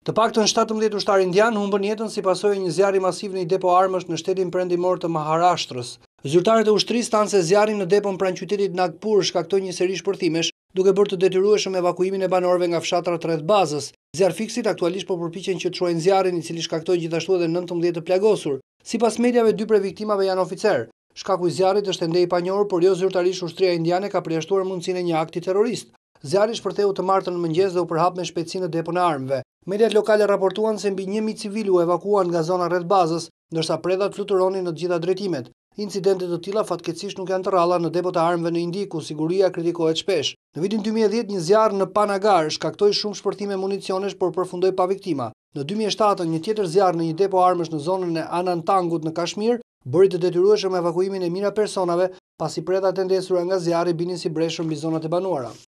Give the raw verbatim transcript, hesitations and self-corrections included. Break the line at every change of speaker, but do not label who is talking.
Të paktën shtatëmbëdhjetë ushtarë indian humbën jetën si pasojë e një zjarri masiv në një depo armësh në shtetin perëndimor të Maharashtrës. Zyrtarët e ushtrisë thanë se zjarri në depon pranë qytetit Nagpur shkaktoi një seri shpërthimesh, duke bërë të detyrueshëm evakuimin e banorëve nga fshatrat rreth bazës. Zjarfikësit aktualisht po përpiqen që të truajnë zjarrin, i cili shkaktoi gjithashtu edhe nëntëmbëdhjetë të plagosur. Sipas mediave, dy prej viktimave janë oficer. Shkaku i zjarrit është ende i panjohur, por jo zyrtarisht ushtria indiane ka përjashtuar mundësinë e një akti terrorist. Zjarri shpërtheu të martën në mëngjes dhe u përhap me shpejtësi në depon e armëve. Mediat lokale raportuan se mbi një mijë civil u evakuan nga zona rreth bazës, ndërsa predhat fluturonin në të gjitha drejtimet. Incidente të tilla fatkeqësisht nuk janë të rralla në depot e armëve në Indi, ku siguria kritikohet shpesh. Në vitin dy mijë e dhjetë një zjarr në Panagar shkaktoi shumë shpërthime municionesh, por përfundoi pa viktima. Në dy mijë e shtatë një tjetër zjarr në një depo armësh në zonën e Anantangut në Kashmir bëri të detyrueshëm evakuimin e mijëra personave, pasi predhat e ndesura nga zjarri binin si breshë mbi zonat e banuara.